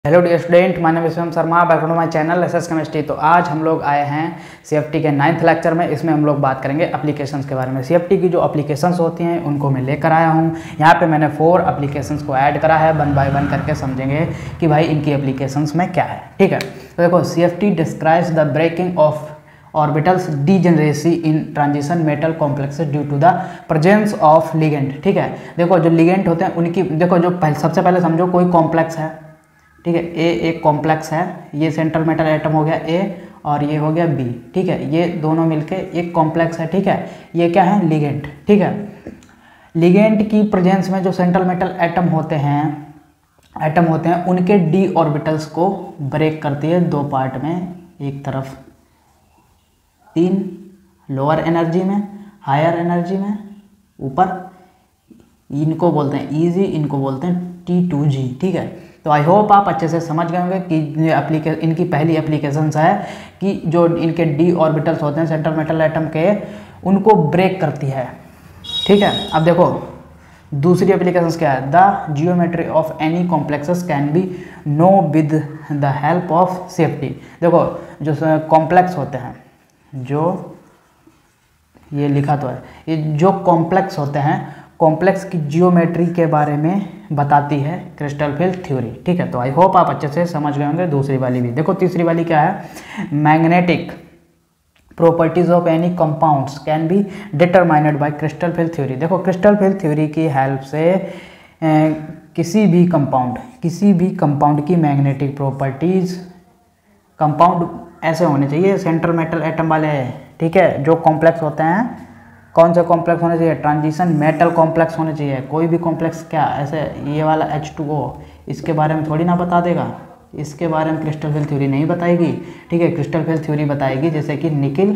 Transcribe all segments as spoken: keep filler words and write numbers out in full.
Hello dear student, my name is Shivam Sharma, welcome to my channel SS chemistry. तो आज हम लोग आए हैं सीएफटी के नाइन्थ लेक्चर में। इसमें हम लोग बात करेंगे एप्लीकेशंस के बारे में। सीएफटी की जो एप्लीकेशंस होती हैं उनको मैं लेकर आया हूँ। यहाँ पे मैंने फोर एप्लीकेशंस को ऐड करा है, वन बाय वन करके समझेंगे कि भाई इनकी एप्लीकेशंस में क्या है। ठीक है, तो देखो, CFT describes the breaking of orbitals degeneracy in transition metal complexes due to the presence of ligand. ठीक है, देखो जो लिगेंड होते हैं उनकी, देखो जो पहले सबसे पहले समझो कोई कॉम्प्लेक्स है। ठीक है, ए एक कॉम्प्लेक्स है, ये सेंट्रल मेटल एटम हो गया ए और ये हो गया बी। ठीक है, ये दोनों मिलके एक कॉम्प्लेक्स है। ठीक है, ये क्या है? लिगेंड। ठीक है, लिगेंड की प्रेजेंस में जो सेंट्रल मेटल एटम होते हैं एटम होते हैं उनके डी ऑर्बिटल्स को ब्रेक करती है दो पार्ट में। एक तरफ तीन लोअर एनर्जी में, हायर एनर्जी में ऊपर, इनको बोलते हैं ईजी, इनको बोलते हैं टी टू जी। ठीक है, तो आई होप आप अच्छे से समझ गए होंगे कि एप्लीके इनकी पहली एप्लीकेशंस है कि जो इनके डी ऑर्बिटल्स होते हैं सेंट्रल मेटल एटम के, उनको ब्रेक करती है। ठीक है, अब देखो दूसरी एप्लीकेशंस क्या है? The geometry of any complexes can be know with the help of CFT. देखो जो कॉम्प्लेक्स होते हैं, जो ये लिखा तो है, ये जो कॉम्प्लेक्स होते हैं, कॉम्प्लेक्स की जियोमेट्री के बारे में बताती है क्रिस्टल फील्ड थ्योरी। ठीक है, तो आई होप आप अच्छे से समझ गए होंगे दूसरी वाली भी। देखो तीसरी वाली क्या है? Magnetic properties of any compounds can be determined by crystal field theory. देखो क्रिस्टल फील्ड थ्योरी की हेल्प से ए, किसी भी कंपाउंड किसी भी कंपाउंड की मैग्नेटिक प्रॉपर्टीज, कंपाउंड ऐसे होने चाहिए सेंट्रल मेटल एटम वाले। ठीक है, जो कॉम्प्लेक्स होते हैं, कौन सा कॉम्प्लेक्स होने चाहिए? ट्रांजिशन मेटल कॉम्प्लेक्स होने चाहिए। कोई भी कॉम्प्लेक्स क्या ऐसे ये वाला एच टू ओ, इसके बारे में थोड़ी ना बता देगा, इसके बारे में क्रिस्टल फील्ड थ्योरी नहीं बताएगी। ठीक है, क्रिस्टल फील्ड थ्योरी बताएगी जैसे कि निकिल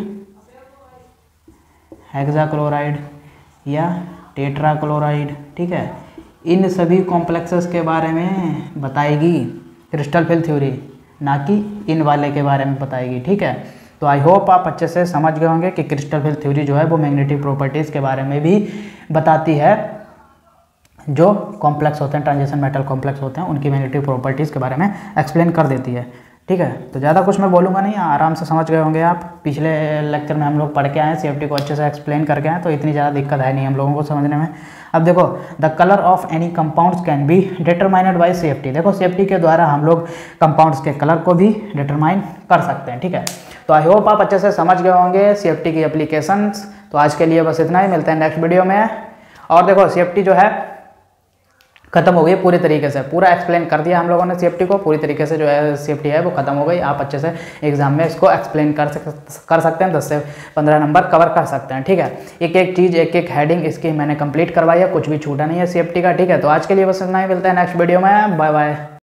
हेक्साक्लोराइड या टेट्राक्लोराइड। ठीक है, इन सभी कॉम्प्लेक्सेस के बारे में बताएगी क्रिस्टल फील्ड थ्योरी, ना कि इन वाले के बारे में बताएगी। ठीक है, तो आई होप आप अच्छे से समझ गए होंगे कि क्रिस्टल फील्ड थ्योरी जो है वो मैग्नेटिक प्रॉपर्टीज़ के बारे में भी बताती है। जो कॉम्प्लेक्स होते हैं, ट्रांजिशन मेटल कॉम्प्लेक्स होते हैं, उनकी मैग्नेटिक प्रॉपर्टीज़ के बारे में एक्सप्लेन कर देती है। ठीक है, तो ज़्यादा कुछ मैं बोलूँगा नहीं, आराम से समझ गए होंगे आप। पिछले लेक्चर में हम लोग पढ़ के आए, सीएफटी को अच्छे से एक्सप्लेन करके आए, तो इतनी ज़्यादा दिक्कत है नहीं हम लोगों को समझने में। अब देखो, the colour of any compounds can be determined by CFT. देखो सीएफटी के द्वारा हम लोग कंपाउंड्स के कलर को भी डिटरमाइन कर सकते हैं। ठीक है, तो आई होप आप अच्छे से समझ गए होंगे सीएफटी की एप्लीकेशंस। तो आज के लिए बस इतना ही, मिलते हैं नेक्स्ट वीडियो में। और देखो सीएफटी जो है खत्म हो गई पूरी तरीके से, पूरा एक्सप्लेन कर दिया हम लोगों ने सीएफटी को पूरी तरीके से। जो है सीएफटी है वो खत्म हो गई। आप अच्छे से एग्जाम में इसको एक्सप्लेन कर सक कर सकते हैं, दस से पंद्रह नंबर कवर कर सकते हैं। ठीक है, एक एक चीज़, एक एक हेडिंग इसकी मैंने कंप्लीट करवाई है, कुछ भी छूटा नहीं है सीएफटी का। ठीक है, तो आज के लिए बस इतना ही, मिलता है नेक्स्ट वीडियो में। Bye bye.